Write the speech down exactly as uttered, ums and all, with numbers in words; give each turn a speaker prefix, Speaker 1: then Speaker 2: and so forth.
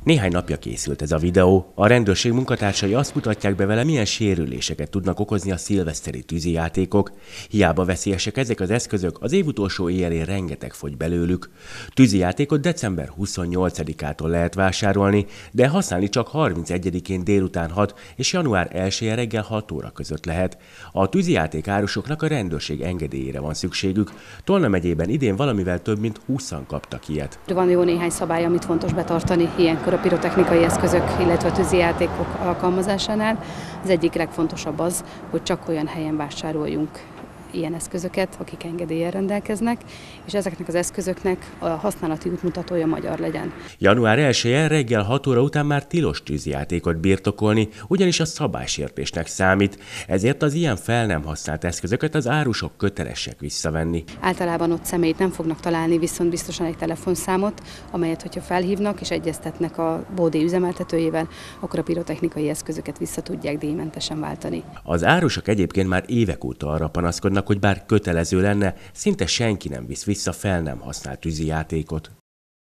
Speaker 1: Néhány napja készült ez a videó. A rendőrség munkatársai azt mutatják be vele, milyen sérüléseket tudnak okozni a szilveszteri tűzijátékok. Hiába veszélyesek ezek az eszközök, az év utolsó éjjelén rengeteg fogy belőlük. Tűzijátékot december huszonnyolcadikától lehet vásárolni, de használni csak harmincegyedikén délután hat és január elseje reggel hat óra között lehet. A tűzijáték árusoknak a rendőrség engedélyére van szükségük. Tolna megyében idén valamivel több mint húszan kaptak ilyet.
Speaker 2: Van jó néhány szabály, amit fontos betartani ilyenkor a pirotechnikai eszközök, illetve a tűzijátékok alkalmazásánál. Az egyik legfontosabb az, hogy csak olyan helyen vásároljunk ilyen eszközöket, akik engedéllyel rendelkeznek, és ezeknek az eszközöknek a használati útmutatója magyar legyen.
Speaker 1: január elseje reggel hat óra után már tilos tűzijátékot birtokolni, ugyanis a szabálysértésnek számít, ezért az ilyen fel nem használt eszközöket az árusok kötelesek visszavenni.
Speaker 2: Általában ott személyt nem fognak találni, viszont biztosan egy telefonszámot, amelyet, hogyha felhívnak és egyeztetnek a bódé üzemeltetőjével, akkor a pirotechnikai eszközöket vissza tudják díjmentesen váltani.
Speaker 1: Az árusok egyébként már évek óta arra panaszkodnak, hogy bár kötelező lenne, szinte senki nem visz vissza fel nem használt tűzijátékot.